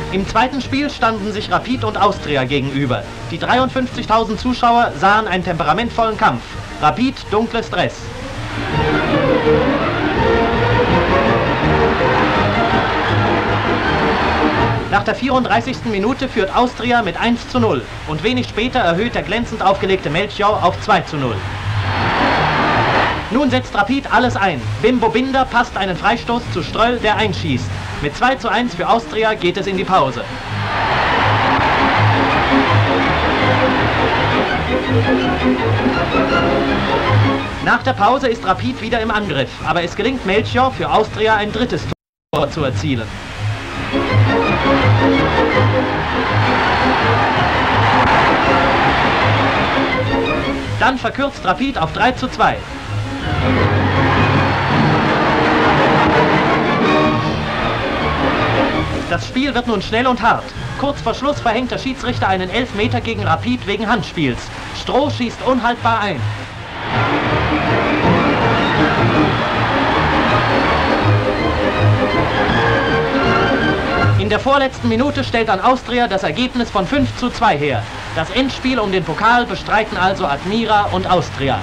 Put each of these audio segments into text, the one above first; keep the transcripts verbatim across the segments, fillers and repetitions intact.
Im zweiten Spiel standen sich Rapid und Austria gegenüber. Die dreiundfünfzigtausend Zuschauer sahen einen temperamentvollen Kampf. Rapid dunkles Dress. Nach der vierunddreißigsten Minute führt Austria mit eins zu null und wenig später erhöht der glänzend aufgelegte Melchior auf zwei zu null. Nun setzt Rapid alles ein. Bimbo Binder passt einen Freistoß zu Ströll, der einschießt. Mit zwei zu eins für Austria geht es in die Pause. Nach der Pause ist Rapid wieder im Angriff, aber es gelingt Melchior für Austria ein drittes Tor zu erzielen. Dann verkürzt Rapid auf drei zu zwei. Das Spiel wird nun schnell und hart. Kurz vor Schluss verhängt der Schiedsrichter einen Elfmeter gegen Rapid wegen Handspiels. Stroh schießt unhaltbar ein. In der vorletzten Minute stellt dann Austria das Ergebnis von fünf zu zwei her. Das Endspiel um den Pokal bestreiten also Admira und Austria.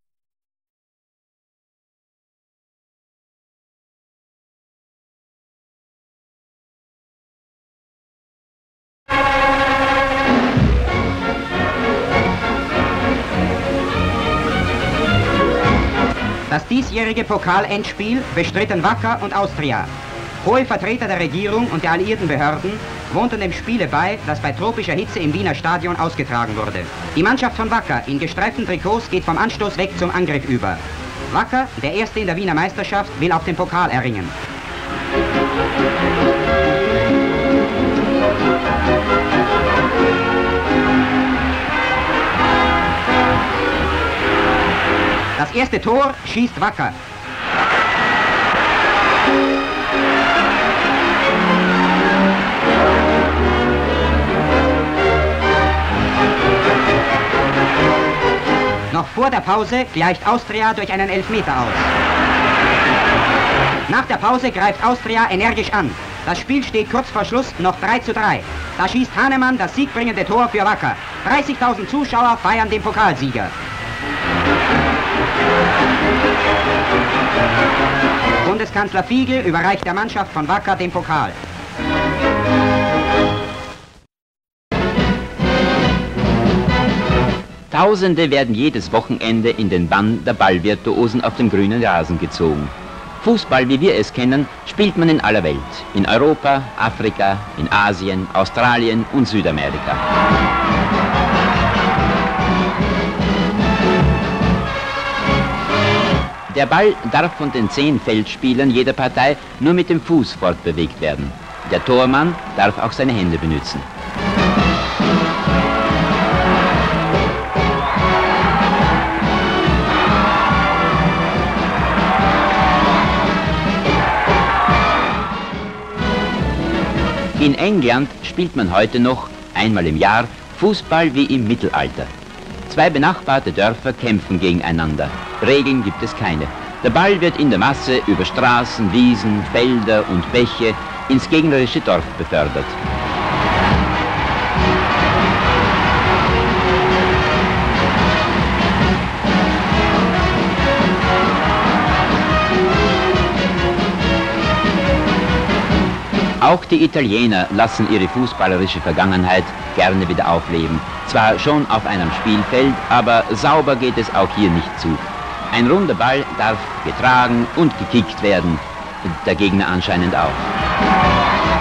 Das diesjährige Pokalendspiel bestritten Wacker und Austria. Hohe Vertreter der Regierung und der alliierten Behörden wohnten dem Spiele bei, das bei tropischer Hitze im Wiener Stadion ausgetragen wurde. Die Mannschaft von Wacker in gestreiften Trikots geht vom Anstoß weg zum Angriff über. Wacker, der Erste in der Wiener Meisterschaft, will auch den Pokal erringen. Das erste Tor schießt Wacker. Noch vor der Pause gleicht Austria durch einen Elfmeter aus. Nach der Pause greift Austria energisch an. Das Spiel steht kurz vor Schluss noch drei zu drei. Da schießt Hahnemann das siegbringende Tor für Wacker. dreißigtausend Zuschauer feiern den Pokalsieger. Bundeskanzler Fiegel überreicht der Mannschaft von Wacker den Pokal. Tausende werden jedes Wochenende in den Bann der Ballvirtuosen auf dem grünen Rasen gezogen. Fußball, wie wir es kennen, spielt man in aller Welt. In Europa, Afrika, in Asien, Australien und Südamerika. Der Ball darf von den zehn Feldspielern jeder Partei nur mit dem Fuß fortbewegt werden. Der Tormann darf auch seine Hände benutzen. In England spielt man heute noch, einmal im Jahr, Fußball wie im Mittelalter. Zwei benachbarte Dörfer kämpfen gegeneinander. Regeln gibt es keine. Der Ball wird in der Masse über Straßen, Wiesen, Felder und Bäche ins gegnerische Dorf befördert. Auch die Italiener lassen ihre fußballerische Vergangenheit gerne wieder aufleben. Zwar schon auf einem Spielfeld, aber sauber geht es auch hier nicht zu. Ein runder Ball darf getragen und gekickt werden, der Gegner anscheinend auch.